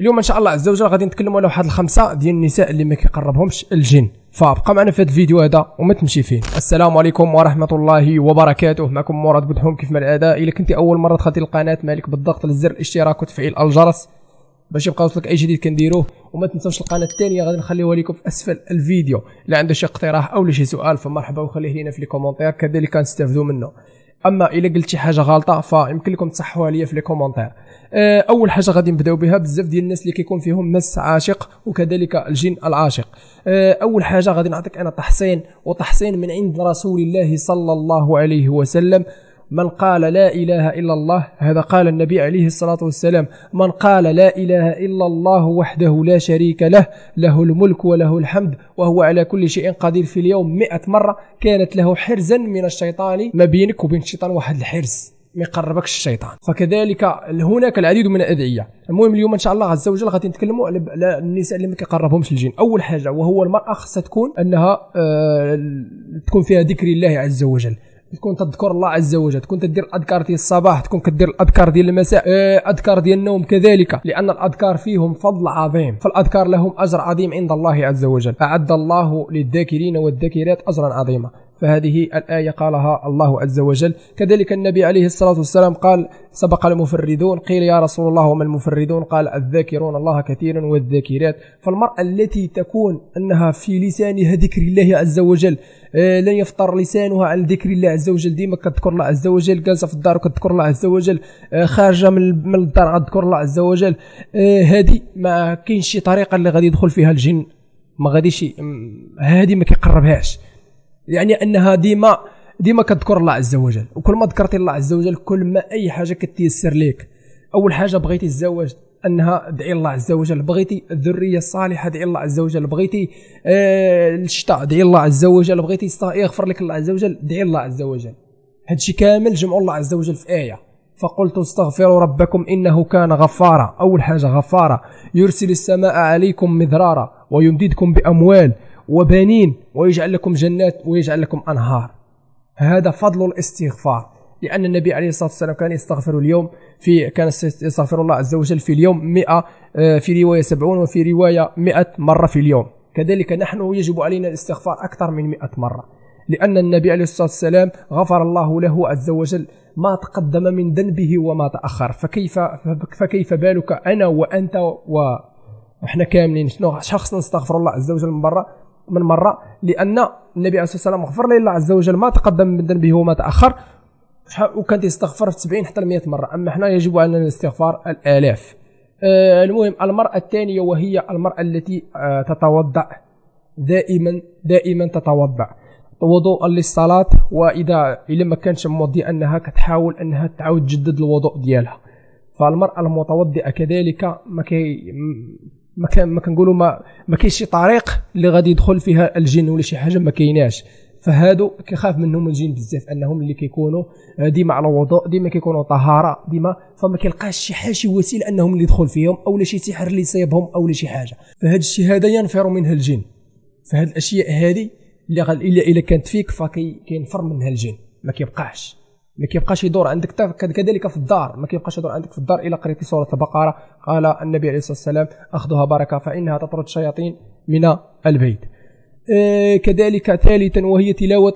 اليوم ان شاء الله عز وجل غادي نتكلموا على واحد الخمسه ديال النساء اللي ما كيقربهمش الجن، فابقى معنا في هذا الفيديو هذا وما تمشي فين. السلام عليكم ورحمه الله وبركاته، معكم مراد بودحوم كيف ما العاده. الا كنتي اول مره دخلتي القناه مالك بالضغط على زر الاشتراك وتفعيل الجرس باش يبقى يوصلك اي جديد كنديروه، وما تنساوش القناه الثانيه غادي نخليوها لكم في اسفل الفيديو. الا عنده شي اقتراح او شي سؤال فمرحبا وخليه لينا في لي كومونتير، كذلك نستافدوا منه. اما الا قلت شي حاجه غلطه فيمكن لكم تصححوها ليا في لي كومونتير. اول حاجه غادي نبداو بها، بزاف ديال الناس اللي كيكون فيهم مس عاشق وكذلك الجن العاشق. اول حاجه غادي نعطيك انا تحصين من عند رسول الله صلى الله عليه وسلم. من قال لا إله إلا الله، هذا قال النبي عليه الصلاة والسلام: من قال لا إله إلا الله وحده لا شريك له، له الملك وله الحمد وهو على كل شيء قدير، في اليوم 100 مرة كانت له حرزا من الشيطان. ما بينك وبين الشيطان واحد الحرز ما يقربكش الشيطان. فكذلك هناك العديد من الأدعية. المهم اليوم إن شاء الله عز وجل غادي نتكلموا على النساء اللي ما كيقربهمش الجن. أول حاجة وهو المرأة خاصها تكون أنها تكون فيها ذكر الله عز وجل، تكون تذكر الله عز وجل، تكون تدير الاذكار ديال الصباح، تكون كدير الاذكار ديال المساء، اذكار ديال النوم كذلك، لان الاذكار فيهم فضل عظيم، فالاذكار لهم اجر عظيم عند الله عز وجل. اعد الله للذاكرين والذاكرات اجرا عظيما، فهذه الآية قالها الله عز وجل. كذلك النبي عليه الصلاة والسلام قال: سبق المفردون، قيل يا رسول الله وما المفردون؟ قال: الذاكرون الله كثيرا والذاكرات. فالمرأة التي تكون أنها في لسانها ذكر الله عز وجل، لن يفطر لسانها عن ذكر الله عز وجل، ديما كتذكر الله عز وجل، جالسة في الدار وكتذكر الله عز وجل، خارجة من الدار غتذكر الله عز وجل، هذه ما كاينش شي طريقة اللي غادي يدخل فيها الجن، ما غاديش، هذه ما كيقربهاش، يعني انها ديما كتذكر الله عز وجل. وكل ما ذكرتي الله عز وجل كل ما اي حاجه كتيسر لك. اول حاجه بغيتي الزواج، انها ادعي الله عز وجل، بغيتي الذريه الصالحه ادعي الله عز وجل، بغيتي الشتاء ادعي الله عز وجل، بغيتي يغفر لك الله عز وجل ادعي الله عز وجل. هادشي كامل جمعوا الله عز وجل في ايه: فقلت استغفروا ربكم انه كان غفارا. اول حاجه غفارا، يرسل السماء عليكم مدرارا ويمددكم باموال وبنين ويجعل لكم جنات ويجعل لكم أنهار. هذا فضل الاستغفار، لأن النبي عليه الصلاة والسلام كان يستغفر اليوم كان يستغفر الله عز وجل في اليوم 100، في رواية 70 وفي رواية 100 مرة في اليوم. كذلك نحن يجب علينا الاستغفار أكثر من 100 مرة، لأن النبي عليه الصلاة والسلام غفر الله له عز وجل ما تقدم من ذنبه وما تأخر، فكيف بالك أنا وأنت وإحنا كاملين؟ شنو شخص نستغفر الله عز وجل من مرة، لأن النبي عليه الصلاة والسلام غفر له الله عز وجل ما تقدم من ذنبه وما تأخر، وكان يستغفر 70 حتى 100 مرة. أما احنا يجب علينا الاستغفار الآلاف. المهم المرأة الثانية وهي المرأة التي تتوضأ دائما تتوضأ وضوء للصلاة، وإذا ما كانش موضي أنها كتحاول أنها تعاود تجدد الوضوء ديالها. فالمرأة المتوضئة كذلك ما كنقولوا ما كاينش شي طريق اللي غادي يدخل فيها الجن ولا شي حاجه، ما كايناش. فهادو كيخاف منهم الجن بزاف، انهم اللي كيكونوا ديما على وضوء، ديما كيكونوا طهاره ديما، فما كيلقاش شي وسيله انهم اللي يدخل فيهم او شي سحر اللي يصيبهم او شي حاجه. فهاد الشيء هذا ينفر منها الجن. فهاد الاشياء هذه اللي كانت فيك فكينفر منها الجن، ما كيبقاش يدور عندك. كذلك في الدار ما كيبقاش يدور عندك في الدار الا قريتي سوره البقره. قال النبي عليه الصلاه والسلام: اخذها بركه فانها تطرد الشياطين من البيت. كذلك ثالثا وهي تلاوه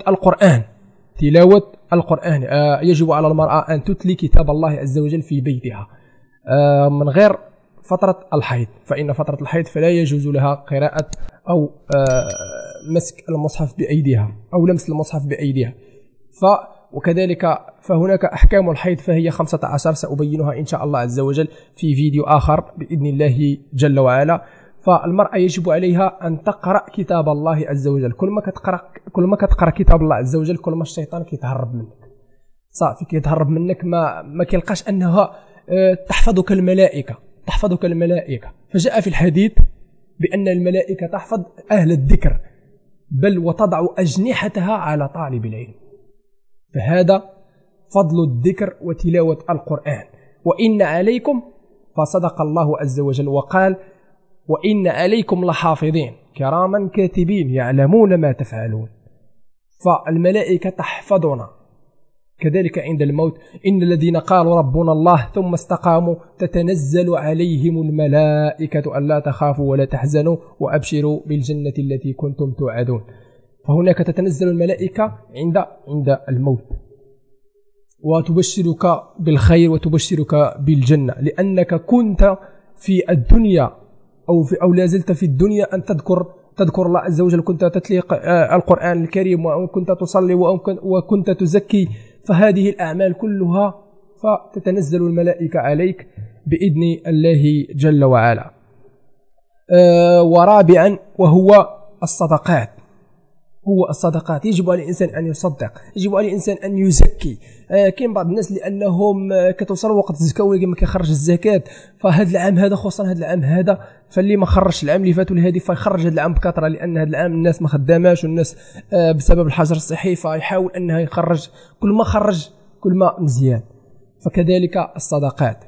القران. يجب على المراه ان تتلي كتاب الله عز وجل في بيتها من غير فتره الحيض، فان فتره الحيض فلا يجوز لها قراءه او مسك المصحف بايديها او لمس المصحف بايديها. وكذلك فهناك أحكام الحيض فهي 15 سأبينها إن شاء الله عز وجل في فيديو آخر بإذن الله جل وعلا. فالمرأة يجب عليها أن تقرأ كتاب الله عز وجل. كل ما كتقرأ كتاب الله عز وجل كل ما الشيطان كيتهرب منك، صافي كيتهرب منك، ما كيلقاش أنها تحفظك الملائكة. فجاء في الحديث بأن الملائكة تحفظ أهل الذكر، بل وتضع أجنحتها على طالب العلم. فهذا فضل الذكر وتلاوة القرآن. وإن عليكم، فصدق الله عز وجل وقال: وإن عليكم لحافظين كراما كاتبين يعلمون ما تفعلون. فالملائكة تحفظنا كذلك عند الموت إن الذين قالوا ربنا الله ثم استقاموا تتنزل عليهم الملائكة ألا تخافوا ولا تحزنوا وأبشروا بالجنة التي كنتم توعدون. فهناك تتنزل الملائكة عند الموت وتبشرك بالخير وتبشرك بالجنة، لأنك كنت في الدنيا أو لازلت في الدنيا أن تذكر الله عز وجل، كنت تتلي القرآن الكريم وكنت تصلي وكنت تزكي، فهذه الأعمال كلها فتتنزل الملائكة عليك بإذن الله جل وعلا. ورابعا وهو الصدقات. يجب على الإنسان أن يصدق، يجب على الإنسان أن يزكي. كاين بعض الناس لأنهم كتوصل وقت الزكاة ولكن ما كيخرج الزكاة، فهذا العام هذا خصوصا هذا العام هذا، فاللي ما خرجش العام اللي فات لهذه فيخرج هذا العام بكثرة، لأن هذا العام الناس ما خداماش والناس بسبب الحجر الصحي فيحاول أنها يخرج، كل ما خرج كل ما مزيان. فكذلك الصدقات.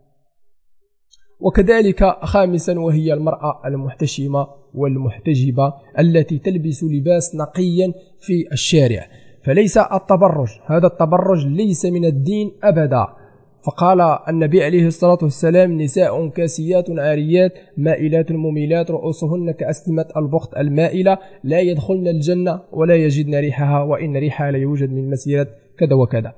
وكذلك خامسا وهي المرأة المحتشمة والمحتجبة التي تلبس لباس نقيا في الشارع، فليس التبرج، هذا التبرج ليس من الدين أبدا. فقال النبي عليه الصلاة والسلام: نساء كاسيات عاريات مائلات مميلات رؤوسهن كأسنمة البخت المائلة لا يدخلن الجنة ولا يجدن ريحها وإن ريحها لا يوجد من مسيرة كذا وكذا.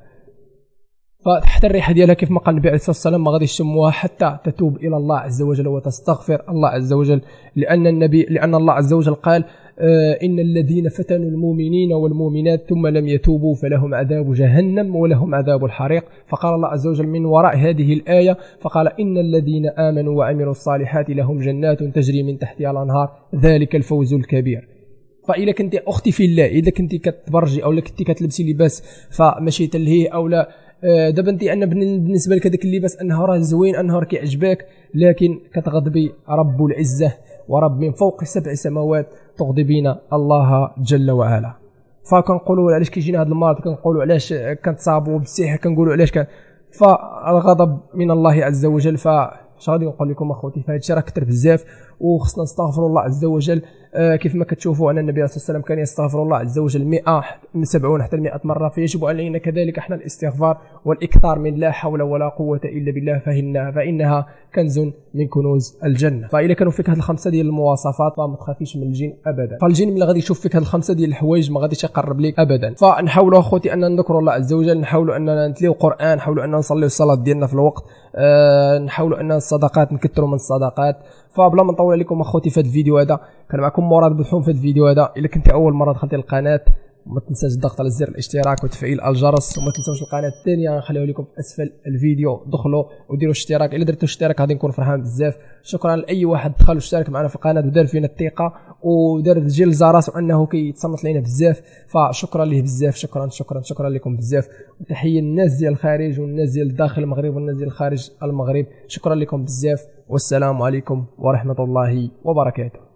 فتحت الريحة ديالها كيف ما قال النبي عليه الصلاة والسلام ما غادي يشموها حتى تتوب إلى الله عز وجل وتستغفر الله عز وجل، لأن الله عز وجل قال: إن الذين فتنوا المؤمنين والمؤمنات ثم لم يتوبوا فلهم عذاب جهنم ولهم عذاب الحريق. فقال الله عز وجل من وراء هذه الآية فقال: إن الذين آمنوا وعملوا الصالحات لهم جنات تجري من تحتها الأنهار ذلك الفوز الكبير. فإذا كنت أختي في الله، إذا كنت كتبرجي أو كنت كتلبسي لباس فماشي تلهيه أو لا، دابا انت ان بالنسبه لك هذاك اللباس انه راه زوين انه راه كيعجبك، لكن كتغضبي رب العزه ورب من فوق 7 سماوات، تغضبين الله جل وعلا. فكنقولوا علاش كيجينا هذا المرض، كنقولوا علاش كنتصابوا بالسحر، كنقولوا علاش فالغضب من الله عز وجل. اش غادي نقول لكم اخوتي، فهاد الشيء راه كثر بزاف وخصنا نستغفر الله عز وجل. كيف ما كتشوفوا ان النبي صلى الله عليه وسلم كان يستغفر الله عز وجل 170 حتى 100 مره، فيجب علينا كذلك احنا الاستغفار والاكثار من لا حول ولا قوه الا بالله، فانها كنز من كنوز الجنه. فاذا كانوا فيك هاد الخمسه ديال المواصفات فما تخافيش من الجن ابدا، فالجن ملي غادي يشوف فيك هاد الخمسه ديال الحوايج ما غاديش يقرب لك ابدا. فنحاولوا اخوتي ان نذكروا الله عز وجل، نحاولوا اننا نتليو القران، نحاولوا ان نصليو الصلاه ديالنا في الوقت، نحاولوا ان الصدقات نكثروا من الصدقات. فبلا ما نطول عليكم اخوتي في هذا الفيديو هذا، كان معكم مراد بودحوم في هذا الفيديو هذا. الا كنت اول مره دخلتي القناه ما تنساش الضغط على زر الاشتراك وتفعيل الجرس، وما تنساوش القناه الثانيه نخليها لكم في اسفل الفيديو، دخلوا وديروا اشتراك. الا درتوا اشتراك غادي نكون فرحان بزاف. شكرا لاي واحد دخل واشترك معنا في القناه ودار فينا الثقه ودار تجي الجرس وانه كيتصنت لينا بزاف، فشكرا ليه بزاف. شكرا لكم بزاف. وتحيه للناس ديال الخارج والناس ديال داخل المغرب والناس ديال خارج المغرب، شكرا لكم بزاف، والسلام عليكم ورحمه الله وبركاته.